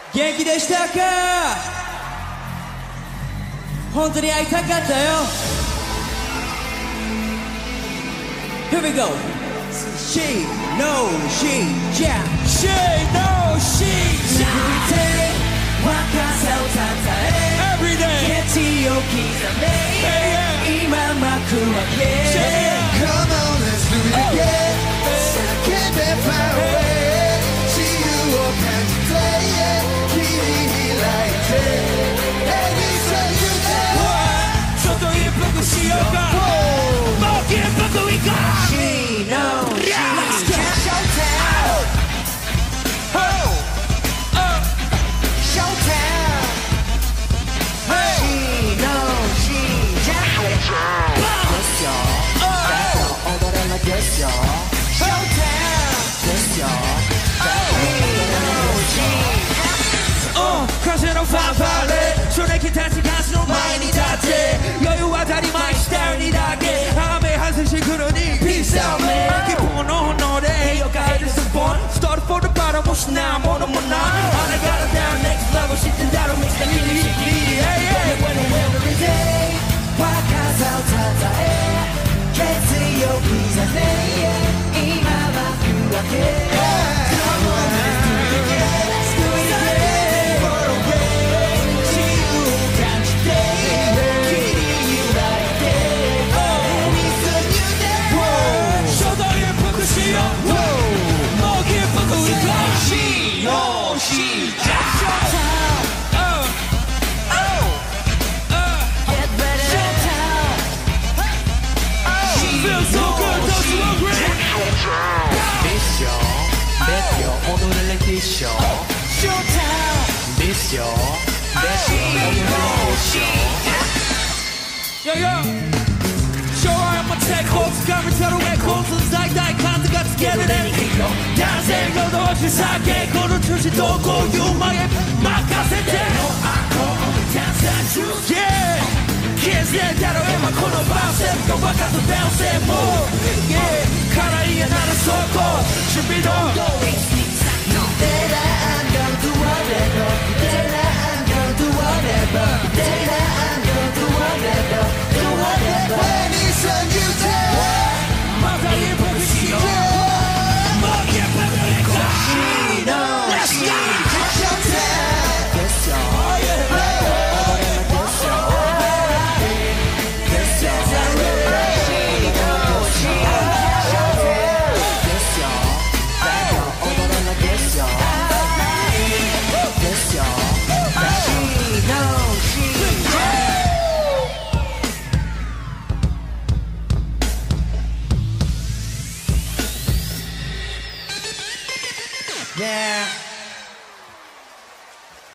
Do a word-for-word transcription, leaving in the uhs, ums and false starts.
元気でしたか？本当に会いたかったよ。 Here we go. She knows she jack. She knows she jack. Every day, walk us out at every day. Get to your keys and me. Imama kuwake. Come on, let's do it again. Can't be far away. See you all can play it. Kiri like it. And you say you there. ちょっと一服しようか。もう一服いこう。She knows she jack. Showtime. Oh, oh, Showtime. hey. She knows she jack. Yes, y'all. Oh, 오늘은 like yes, y'all. Showtime. Yes, y'all. 어, 가시는 fanfare. 손에 기타치 가수는 많이 닿대. 여유와 다리 마이 스타일이다. 함에 한 세씩 그러니 비싸네. 기쁨은 오는 노래. 여가 해줄 수 본. Started for the bottom. 혹시 나 모르는 문 나. I got it down next level. Shit that'll make the really really. Hey, hey. When I'm every day. Podcast out at the air. Can't see your keys and they. 이마마 그렇게. Come on, let's do it again. Let's do it again. For a way. See you can stay. Kitty, you like it. And it's a new day. 쇼다리에 푸크시요. 먹이에 푸크이까. She knows she jack. Oh, oh, oh. Get ready. Showtime. Feels so good, don't you agree? 미션 매표 오늘은 렉디쇼 Showtime. 미션 매표 오늘은 렉디쇼 Yo, yo. Sure, I'ma take hold. Discover total records. It's like that kind of got together. Then 다생 너도 없이 살게. 고를 출시 도고 유망에 막아세대. Yeah. Kids 내 대로 에만 코너 bounce. 또 바깥도 bounce. Move. Yeah. 가라이에 나를 쏟고. 준비도. That I'm gonna do whatever. That I'm gonna do whatever. That I'm gonna do whatever. Do whatever. When it's a new day. 마다에 보기시오. 먹이에 푸크이까. She knows Let's she go. Showtime. Yes, y'all. 오늘은 yes, y'all. Yes, y'all. She knows she Showtime. Yes, y'all. 오늘은 yes, y'all. Yes, y'all. She knows she Yeah.